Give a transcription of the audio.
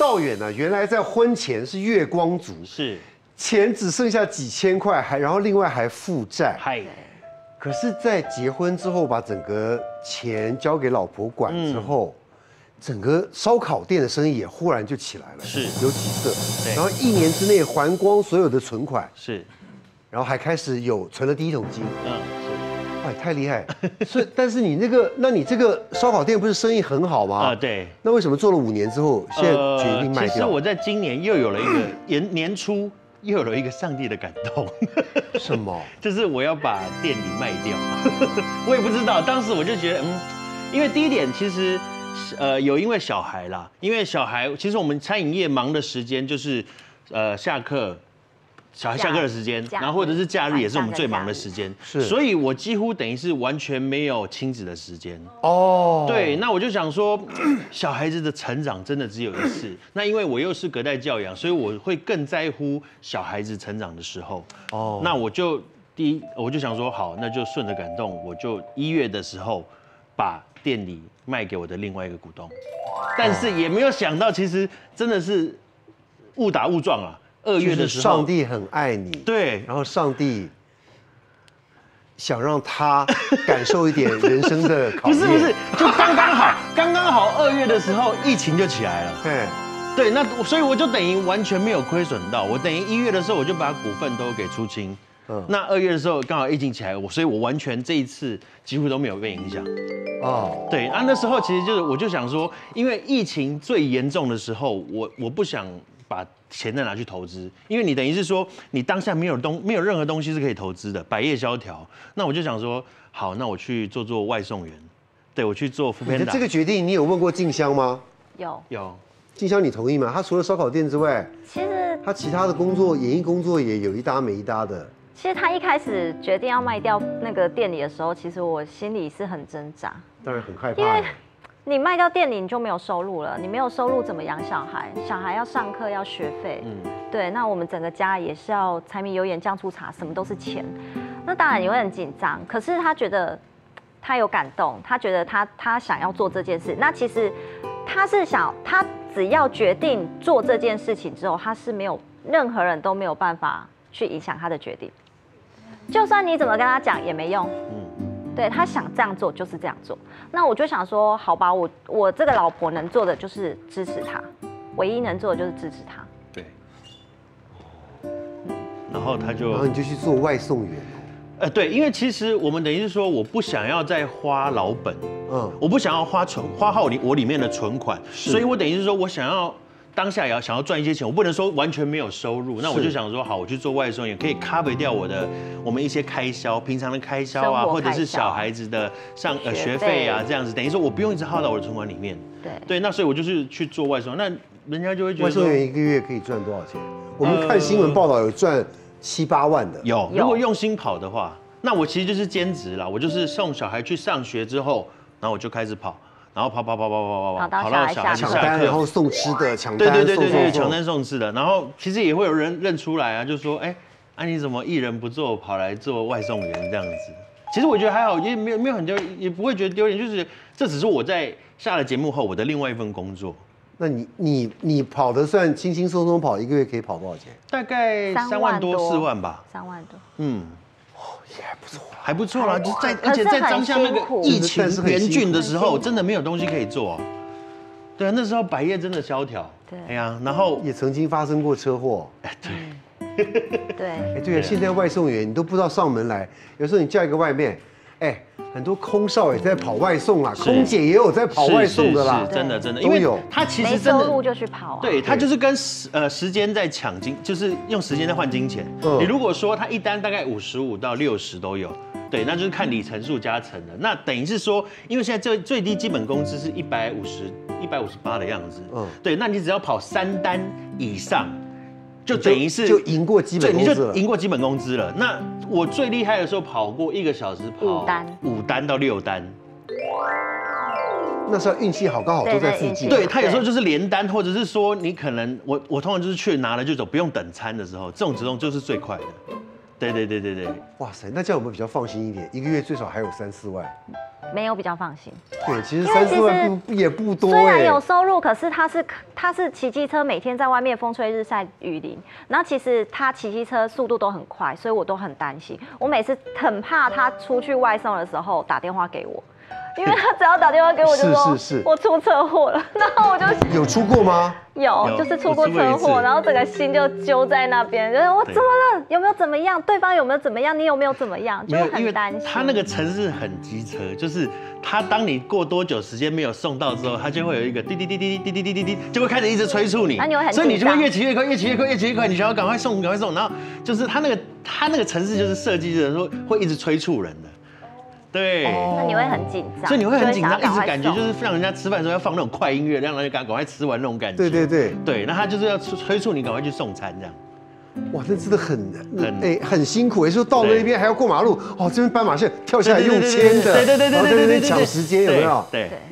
道远呢，原来在婚前是月光族， 是钱只剩下几千块，然后另外还负债。 嗨， 可是，在结婚之后，把整个钱交给老婆管之后，整个烧烤店的生意也忽然就起来了， 是有起色。 对然后1年之内还光所有的存款， 是， 然后还开始存了第1桶金。 是。 哇，太厉害！所以，但是你你这个烧烤店不是生意很好吗？ 对。 那为什么做了5年之后，现在决定卖掉？ 其实我在今年又有了一个年初又有了一个上帝的感动。 什么？ 就是我要把店里卖掉。我也不知道，当时我就觉得，因为第一点其实，因为小孩啦，因为小孩其实我们餐饮业忙的时间就是，下课。小孩下课的时间，然后或者是假日也是我们最忙的时间， 是， 所以我几乎等于是完全没有亲子的时间。 哦， 对，那我就想说，小孩子的成长真的只有一次。那因为我又是隔代教养，所以我会更在乎小孩子成长的时候。哦，那我就想说，好，那就顺着感动，我就1月的时候把店里卖给我的另外一个股东，但是也没有想到，其实真的是误打误撞啊。2月的时候， 上帝很爱你， 对， 然后上帝想让他感受一点人生的考验， 不是，就刚刚好2月的时候疫情就起来了，对，那所以我就等于完全没有亏损到，我等于1月的时候我就把股份都给出清，那2月的时候刚好疫情起来，所以我完全这一次几乎都没有被影响，对，那时候其实我就想说，因为疫情最严重的时候，我不想把钱再拿去投资，因为你等于是说你当下没有任何东西是可以投资的，百业萧条。那我就想说，好，那我去做外送员，对我去做Foodpanda。 你的这个决定，你有问过静香吗？ 有。 静香，你同意吗？他除了烧烤店之外， 其实他其他的工作，演艺工作也有一搭没一搭的。 其实他一开始决定要卖掉那个店里的时候，其实我心里是很挣扎， 当然很害怕， 因为你卖掉店里，你就没有收入了。你没有收入怎么养小孩？小孩要上课要学费，对。那我们整个家也是要柴米油盐酱醋茶，什么都是钱。那当然你会很紧张。可是他觉得他有感动，他觉得他想要做这件事。那其实他只要决定做这件事情之后，他是没有任何人都没有办法去影响他的决定。就算你怎么跟他讲也没用。对，他想这样做就是这样做，那我就想说，好吧，我这个老婆能做的就是支持他，唯一能做的就是支持他。 对。然后你就去做外送员。 对，因为其实我们等于是说，我不想要再花老本，我不想要花耗我里面的存款，所以我等于是说我想要。当下也想要赚一些钱，我不能说完全没有收入，那我就想说，好，我去做外送也可以 cover 掉我们一些开销，平常的开销啊，或者是小孩子的学费啊，这样子，等于说我不用一直耗到我的存款里面。对，那所以我就是去做外送，那人家就会觉得外送员1个月可以赚多少钱？我们看新闻报道有赚7、8万的。 有，如果用心跑的话，那我其实就是兼职啦，我就是送小孩去上学之后，然后我就开始跑。然后跑到小孩下课，然后送吃的，抢单， 对，抢单送吃的。然后其实也会有人认出来啊，就说，你怎么艺人不做，跑来做外送员这样子？其实我觉得还好，也没有很丢，也不会觉得丢脸，就是这只是我在下了节目后我的另外一份工作。 那你跑的算轻轻松松跑，1个月可以跑多少钱？ 大概3万多4万吧。 3万多。 也还不错， 还不错啦。而且在当下那个疫情严峻的时候，真的没有东西可以做。对啊，那时候百业真的萧条。对呀，然后也曾经发生过车祸。 对。 对啊，现在外送员你都不知道上门来，有时候你叫一个外面，很多空少也在跑外送啦，空姐也有在跑外送的啦， 真的，因为他其实真的没收入就去跑啊， 对他就是跟时间在抢金，就是用时间在换金钱。你如果说他一单大概55到60都有，对，那就是看里程数加成的。那等于是说，因为现在最低基本工资是158的样子，对，那你只要跑3单以上。就等于是就赢过基本工资了， 你就赢过基本工资了。那我最厉害的时候跑过1个小时跑5单到6单， 那时候运气好，刚好都在附近。 对，他有时候就是连单，或者是说你可能我通常就是去拿了就走，不用等餐的时候，这种直通就是最快的。对。 哇塞，那这样我们比较放心一点，1个月最少还有3、4万。 没有比较放心。 对，其实30万也不多。 虽然有收入，可是他是骑机车，每天在外面风吹日晒雨淋，然后其实他骑机车速度都很快，所以我都很担心。我每次很怕他出去外送的时候打电话给我。因为他只要打电话给我，就说我出车祸了，然后我就有出过吗？ 有，就是出过车祸，然后整个心就揪在那边，就是我怎么了？有没有怎么样？对方有没有怎么样？你有没有怎么样？就很担心。 他那个程式很机车，就是他当你过多久时间没有送到之后，他就会有一个滴滴滴滴滴滴滴滴滴，就会开始一直催促你，所以你就会越骑越快，越骑越快，越骑越快，你想要赶快送，赶快送，然后就是他那个程式就是设计的说会一直催促人的。对， 那你会很紧张， 所以你会很紧张，一直感觉就是让人家吃饭的时候要放那种快音乐，让人家赶快吃完那种感觉。对，那他就是要催促你赶快去送餐这样。 哇，那真的很辛苦，说到那边还要过马路，哦，这边斑马线跳下来用牵的， 对， 在那边抢时间，有没有？ 对。